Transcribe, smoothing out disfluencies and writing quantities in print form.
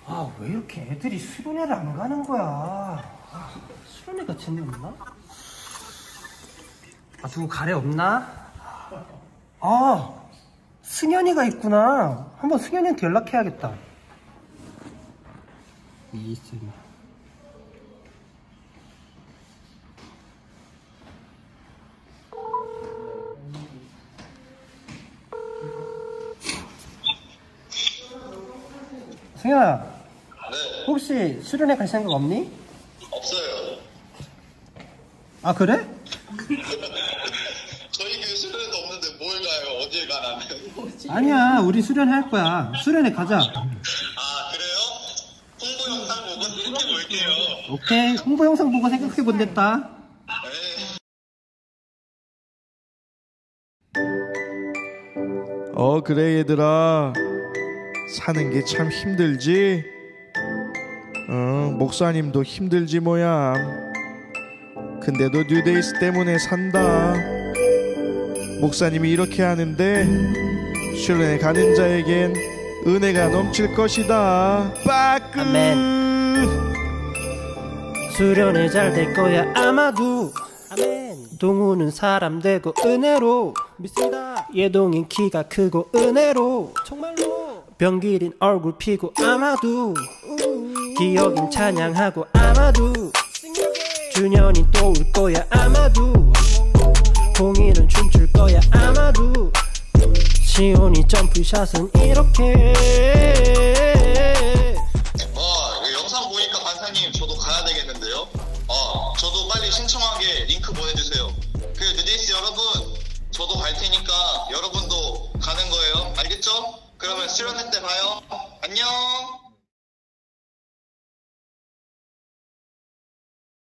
아, 왜 이렇게 애들이 수련회를 안 가는 거야? 수련회가 재미없나? 아, 누구 가래 없나? 아, 승현이가 있구나. 한번 승현이한테 연락해야겠다. 이승. 승현아. 네. 혹시 수련회 갈 생각 없니? 없어요. 아, 그래? 저희 교회 수련회도 없는데 뭘 가요? 어딜 가라면? 아니야, 우리 수련회 할 거야. 수련회 가자. 아, 그래요? 홍보 영상 보고 생각해 볼게요. 오케이, 홍보 영상 보고 생각해 본댔다. 그래 얘들아, 사는 게 참 힘들지? 목사님도 힘들지 뭐야. 근데도 뉴데이스 때문에 산다. 목사님이 이렇게 하는데 수련회 가는 자에겐 은혜가 넘칠 것이다. 빠끄. 아멘. 수련회 잘 될 거야 아마도. 아멘. 동우는 사람 되고 은혜로 믿습니다. 예동인 키가 크고 은혜로 정말로. 병기린 얼굴 피고 아마도. 기억인 찬양하고 아마도. 준현이 또 올 거야 아마도. 공이는 춤출 거야 아마도. 시온이 점프샷은 이렇게. 영상 보니까 간사님 저도 가야 되겠는데요? 저도 빨리 신청하게 링크 보내주세요. 그 뉴데이스 여러분, 저도 갈 테니까 여러분도 가는 거예요. 알겠죠? 그러면 수련회 때 봐요. 안녕.